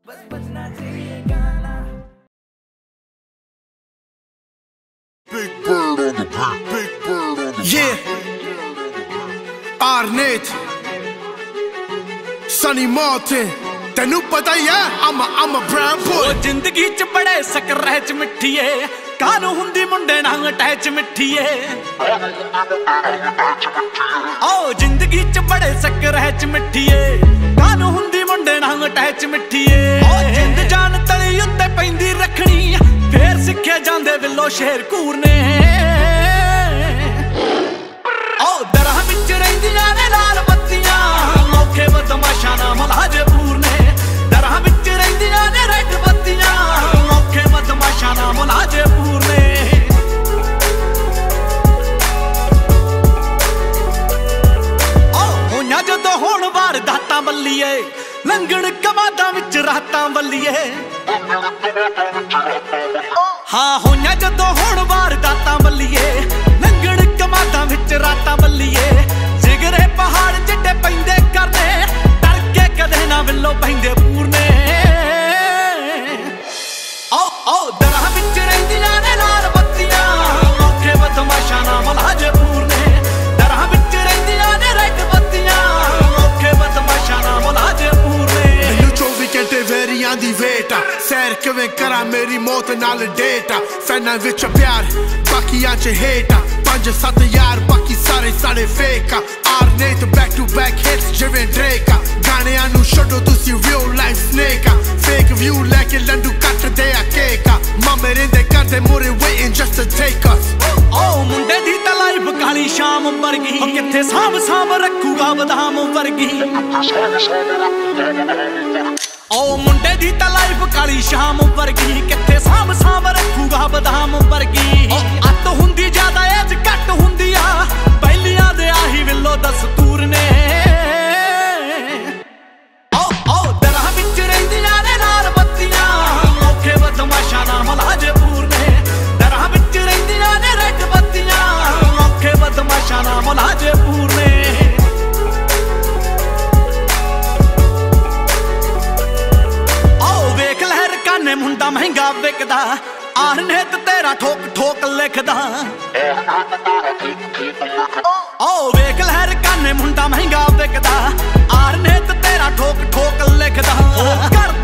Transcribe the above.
बस बजना चाहिए गाना। Big bird on the beat, big bird on the beat. Yeah, Arnett, Sunny Martin, ਤੈਨੂੰ ਪਤਾ ਹੀ ਐ I'm a brown boy। ਉਹ ਜ਼ਿੰਦਗੀ ਚ ਬੜੇ ਸਕਰਹਿ ਚ ਮਿੱਠੀਏ, ਕਾਹਨੂੰ ਹੁੰਦੀ ਮੁੰਡੇ ਨਾਲ ਅਟੈਚ ਮਿੱਠੀਏ। ਉਹ ਜ਼ਿੰਦਗੀ ਚ ਬੜੇ ਸਕਰਹਿ ਚ ਮਿੱਠੀਏ, ਕਾਹਨੂੰ ਹੁੰਦੀ ਮੁੰਡੇ ਨਾਲ ਅਟੈਚ ਮਿੱਠੀਏ। ਉਹ ਜਿੰਦ ਜਾਨ ਤਲੀ ਉੱਤੇ ਪੈਂਦੀ ਰੱਖਣੀ, ਫੇਰ ਸਿੱਖੇ ਜਾਂਦੇ ਵਿੱਲੋ ਸ਼ੇਰ ਘੂਰਨੇ। ਉਹ ਦਰਾਂ ਵਿੱਚ ਰਹਿੰਦੀਆਂ ਨੇ ਲਾਲ ਬੱਤੀਆਂ, ਮੌਕੇ ਬਦਮਾਸ਼ਾਂ ਨਾਲ ਮਲਾਜੇ ਪੂਰਨੇ। ਦਰਾਂ ਵਿੱਚ ਰਹਿੰਦੀਆਂ ਨੇ ਰੈੱਡ ਬੱਤੀਆਂ, ਮੌਕੇ ਬਦਮਾਸ਼ਾਂ ਨਾਲ ਮਲਾਜੇ ਪੂਰਨੇ। ਉਹ ਹੋਈਆਂ ਜਦੋਂ ਹੁਣ ਵਾਰਦਾਤਾਂ ਬੱਲੀਏ, ਲੰਘਣ ਕਮਾਦਾਂ ਵਿੱਚ ਰਾਤਾਂ ਬੱਲੀਏ। ਹਾਂ ਹੋਈਆਂ ਜਦੋਂ ਹੁਣ ਵਾਰਦਾਤਾਂ ਬੱਲੀਏ, ਲੰਘਣ ਕਮਾਦਾਂ ਵਿੱਚ ਰਾਤਾਂ ਬੱਲੀਏ। ਜਿਗਰੇ ਪਹਾੜ ਜਿੱਡੇ ਪੈਂਦੇ ਕਰਨੇ, ਡਰ ਕੇ ਕਦੇ ਨਾ ਵਿੱਲੋ ਪੈਂਦੇ ਪੂਰਨੇ। ਓ ਦਰਾਂ ਵਿੱਚ ਰਹਿੰਦੀਆਂ ਨੇ ਲਾਲ ਬੱਤੀਆਂ, ਮੌਕੇ ਬਦਮਾਸ਼ਾਂ ਨਾਲ ਮਲਾਜੇ ਪੂਰਨੇ। ਦਰਾਂ ਵਿੱਚ ਰਹਿੰਦੀਆਂ ਨੇ ਰੈੱਡ ਬੱਤੀਆਂ, ਮੌਕੇ ਬਦਮਾਸ਼ਾਂ ਨਾਲ ਮਲਾਜੇ ਪੂਰਨੇ। ਮੈਨੂੰ 24 ਘੰਟੇ ਵੈਰੀਆਂ ਦੀ ਵੇਟ ਆ, ਸੈਰ ਕਿਵੇਂ ਕਰਾਂ ਮੇਰੀ ਮੌਤ ਨਾਲ ਡੇਟ ਆ। ਫੈਨਾਂ ਵਿੱਚ ਪਿਆਰ ਬਾਕੀਆਂ ਚ ਹੇਟ ਆ, 5-7 ਯਾਰ ਬਾਕੀ ਸਾਰੇ ਫੇਕ ਆ। Arnett back to back hits ਜਿਵੇਂ ਡ੍ਰੇਕ ਆ, ਗਾਣਿਆਂ ਨੂੰ ਛੱਡੋ ਤੁਸੀਂ real life snake ਆ। fake view ਲੈ ਕੇ ਲੰਡੂ ਕੱਟਦੇ ਆ ਕੇਕ ਆ, ਮਾਮੇ ਰਹਿੰਦੇ ਕਰਦੇ ਮੂਹਰੇ waiting just to take us। ਓ ਮੁੰਡੇ ਦੀ ਤਾਂ ਲਾਈਫ ਕਾਲੀ ਸ਼ਾਮ ਵਰਗੀ, ਉਹ ਕਿੱਥੇ ਸਾਂਭ ਰੱਖੂਗਾ ਬਦਾਮ ਵਰਗੀ। ਓ ਮੁੰਡੇ ਦੀ ਤਾਂ ਲਾਈਫ ਕਾਲੀ ਸ਼ਾਮ ਵਰਗੀ, ਕਿੱਥੇ ਸਾਂਭ ਰੱਖੂਗਾ ਬਦਾਮ ਵਰਗੀ। ਅੱਤ ਹੁੰਦੀ ਜ਼ਿਆਦਾ ਏਜ ਘੱਟ ਹੁੰਦੀ ਆ, ਪਹਿਲੀਆਂ ਦੇ ਆਹੀ ਵਿੱਲੋ ਦਸਤੂਰ ਨੇ। ਓ ਦਰਾਂ ਵਿੱਚ ਰਹਿੰਦੀਆਂ ਨੇ ਲਾਲ ਬੱਤੀਆਂ, ਮੌਕੇ ਬਦਮਾਸ਼ਾਂ ਨਾਲ ਮਲਾਜੇ ਪੂਰਨੇ। ਦਰਾਂ ਵਿੱਚ ਰਹਿੰਦੀਆਂ ਨੇ ਰੈੱਡ ਬੱਤੀਆਂ, ਮੌਕੇ ਬਦਮਾਸ਼ਾਂ ਨਾਲ ਮਲਾਜੇ ਪੂਰਨੇ। ਕਾਨੇ ਮੁੰਡਾ ਮਹਿੰਗਾ ਵਿਕਦਾ, Arnett ਤੇਰਾ ਠੋਕ ਲਿਖਦਾ। ਓ ਵੇਖ ਲਹਿਰ ਕਾਨੇ ਮੁੰਡਾ ਮਹਿੰਗਾ ਵਿਕਦਾ, Arnett ਤੇਰਾ ਠੋਕ ਲਿਖਦਾ।